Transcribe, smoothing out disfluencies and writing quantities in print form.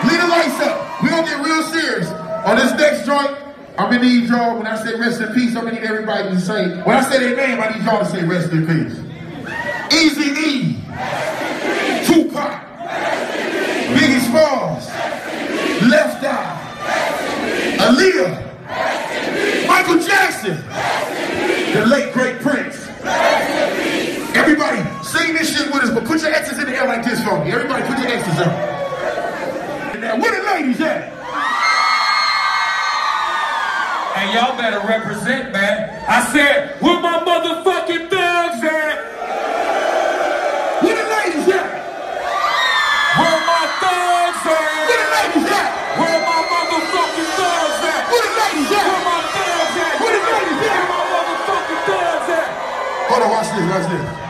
Leave the lights up. We're gonna get real serious. On this next joint, I'm gonna need y'all, when I say rest in peace, I'm gonna need everybody to say, when I say their name, I need y'all to say rest in peace. Easy E, Tupac, Biggie Smalls, Left Eye, Aaliyah, Michael Jackson, the late great Prince. Everybody, sing this shit with us, but put your X's in the air like this for me. Everybody put your X's up. Now, where the ladies at? Hey, y'all better represent, man. I said, where my motherfucking thugs at? Where the ladies at? Where my thugs at? Where the ladies at? Where my motherfucking thugs at? Where the ladies at? Where my thugs at? Where the ladies at? Where my motherfucking thugs at? Hold on, watch this, watch this.